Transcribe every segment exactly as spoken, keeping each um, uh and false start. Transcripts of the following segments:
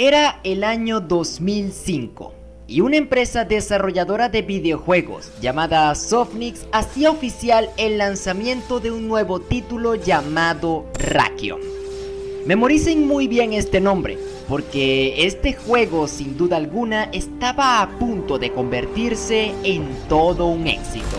Era el año dos mil cinco y una empresa desarrolladora de videojuegos llamada Softnix hacía oficial el lanzamiento de un nuevo título llamado Rakion. Memoricen muy bien este nombre, porque este juego sin duda alguna estaba a punto de convertirse en todo un éxito.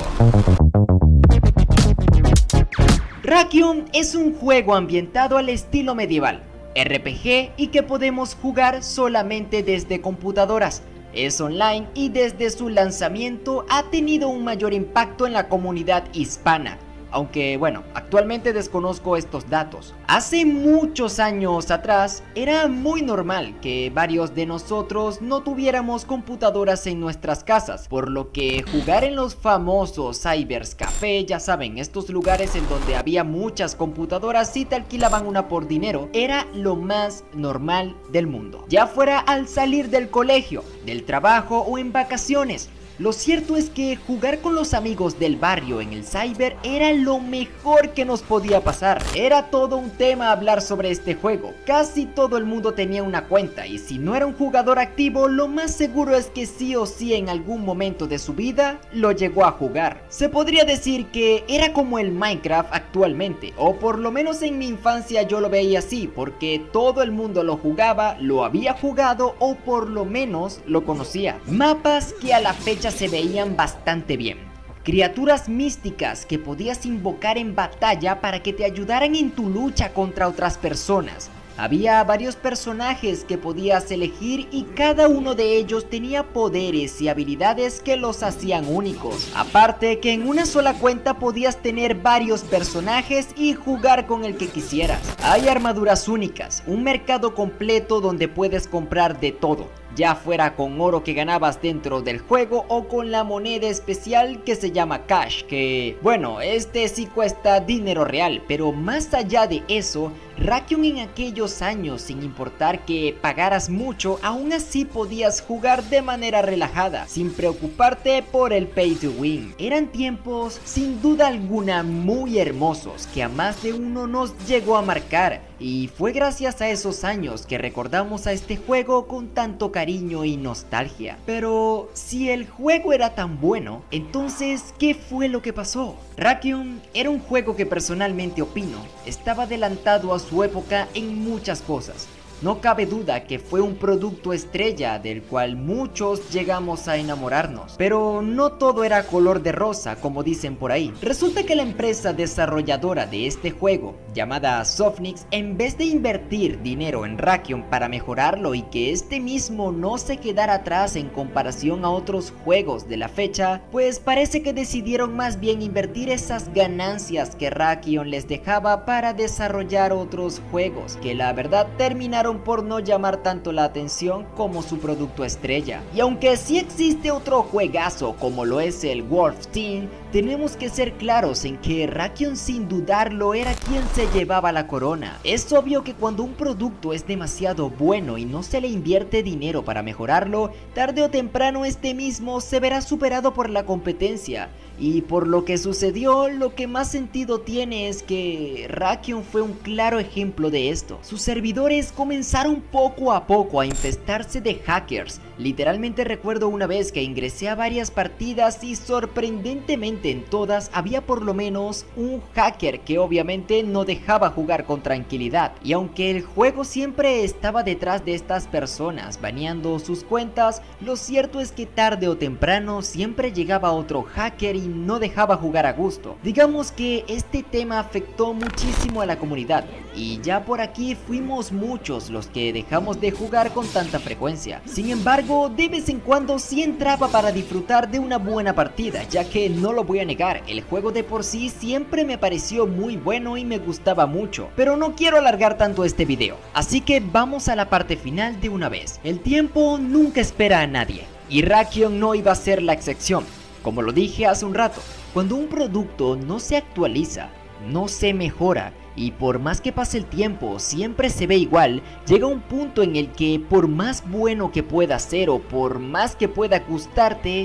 Rakion es un juego ambientado al estilo medieval, R P G y que podemos jugar solamente desde computadoras. Es online y desde su lanzamiento ha tenido un mayor impacto en la comunidad hispana. Aunque bueno, actualmente desconozco estos datos. Hace muchos años atrás era muy normal que varios de nosotros no tuviéramos computadoras en nuestras casas, por lo que jugar en los famosos Cybers Café, ya saben, estos lugares en donde había muchas computadoras y te alquilaban una por dinero, era lo más normal del mundo. Ya fuera al salir del colegio, del trabajo o en vacaciones. Lo cierto es que jugar con los amigos del barrio en el cyber era lo mejor que nos podía pasar. Era todo un tema hablar sobre este juego. Casi todo el mundo tenía una cuenta y si no era un jugador activo, lo más seguro es que sí o sí en algún momento de su vida lo llegó a jugar. Se podría decir que era como el Minecraft actualmente, o por lo menos en mi infancia yo lo veía así, porque todo el mundo lo jugaba, lo había jugado o por lo menos lo conocía. Mapas que a la fecha se veían bastante bien, criaturas místicas que podías invocar en batalla para que te ayudaran en tu lucha contra otras personas. Había varios personajes que podías elegir y cada uno de ellos tenía poderes y habilidades que los hacían únicos. Aparte que en una sola cuenta podías tener varios personajes y jugar con el que quisieras. Hay armaduras únicas, un mercado completo donde puedes comprar de todo, ya fuera con oro que ganabas dentro del juego o con la moneda especial que se llama Cash, que bueno, este sí cuesta dinero real, pero más allá de eso, Rakion en aquellos años, sin importar que pagaras mucho, aún así podías jugar de manera relajada, sin preocuparte por el pay to win. Eran tiempos sin duda alguna muy hermosos que a más de uno nos llegó a marcar, y fue gracias a esos años que recordamos a este juego con tanto cariño y nostalgia. Pero si el juego era tan bueno, entonces ¿qué fue lo que pasó? Rakion era un juego que personalmente opino estaba adelantado a su época en muchas cosas. No cabe duda que fue un producto estrella del cual muchos llegamos a enamorarnos, pero no todo era color de rosa como dicen por ahí. Resulta que la empresa desarrolladora de este juego, llamada Softnix, en vez de invertir dinero en Rakion para mejorarlo y que este mismo no se quedara atrás en comparación a otros juegos de la fecha, pues parece que decidieron más bien invertir esas ganancias que Rakion les dejaba para desarrollar otros juegos, que la verdad terminaron por no llamar tanto la atención como su producto estrella. Y aunque sí existe otro juegazo como lo es el Wolf Team, tenemos que ser claros en que Rakion sin dudarlo era quien se llevaba la corona. Es obvio que cuando un producto es demasiado bueno y no se le invierte dinero para mejorarlo, tarde o temprano este mismo se verá superado por la competencia. Y por lo que sucedió, lo que más sentido tiene es que Rakion fue un claro ejemplo de esto. Sus servidores comenzaron poco a poco a infestarse de hackers. Literalmente recuerdo una vez que ingresé a varias partidas y sorprendentemente en todas había por lo menos un hacker que obviamente no dejaba jugar con tranquilidad. Y aunque el juego siempre estaba detrás de estas personas baneando sus cuentas, lo cierto es que tarde o temprano siempre llegaba otro hacker y no dejaba jugar a gusto. Digamos que este tema afectó muchísimo a la comunidad y ya por aquí fuimos muchos los que dejamos de jugar con tanta frecuencia. Sin embargo, de vez en cuando sí entraba para disfrutar de una buena partida, ya que no lo voy a negar, el juego de por sí siempre me pareció muy bueno y me gustaba mucho. Pero no quiero alargar tanto este video, así que vamos a la parte final de una vez. El tiempo nunca espera a nadie y Rakion no iba a ser la excepción. Como lo dije hace un rato, cuando un producto no se actualiza, no se mejora y por más que pase el tiempo siempre se ve igual, llega un punto en el que por más bueno que pueda ser o por más que pueda gustarte,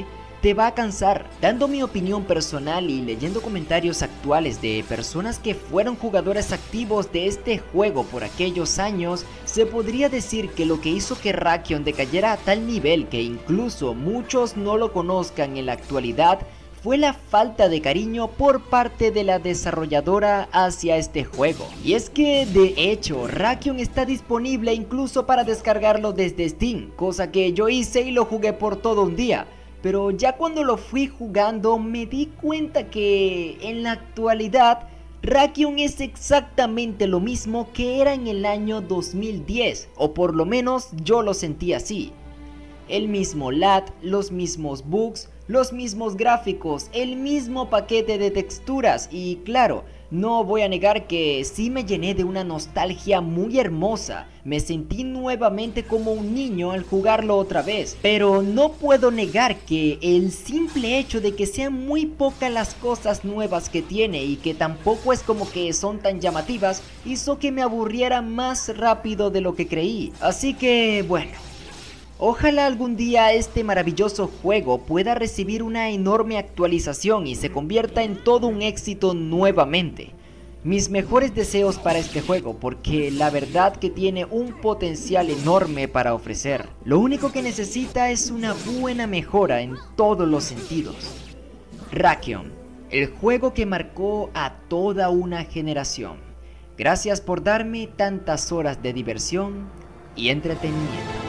te va a cansar. Dando mi opinión personal y leyendo comentarios actuales de personas que fueron jugadores activos de este juego por aquellos años, se podría decir que lo que hizo que Rakion decayera a tal nivel que incluso muchos no lo conozcan en la actualidad fue la falta de cariño por parte de la desarrolladora hacia este juego. Y es que de hecho Rakion está disponible incluso para descargarlo desde Steam, cosa que yo hice y lo jugué por todo un día. Pero ya cuando lo fui jugando me di cuenta que en la actualidad Rakion es exactamente lo mismo que era en el año dos mil diez, o por lo menos yo lo sentí así. El mismo lag, los mismos bugs, los mismos gráficos, el mismo paquete de texturas y claro, no voy a negar que sí me llené de una nostalgia muy hermosa, me sentí nuevamente como un niño al jugarlo otra vez, pero no puedo negar que el simple hecho de que sean muy pocas las cosas nuevas que tiene y que tampoco es como que son tan llamativas, hizo que me aburriera más rápido de lo que creí, así que bueno. Ojalá algún día este maravilloso juego pueda recibir una enorme actualización y se convierta en todo un éxito nuevamente. Mis mejores deseos para este juego porque la verdad que tiene un potencial enorme para ofrecer. Lo único que necesita es una buena mejora en todos los sentidos. Rakion, el juego que marcó a toda una generación. Gracias por darme tantas horas de diversión y entretenimiento.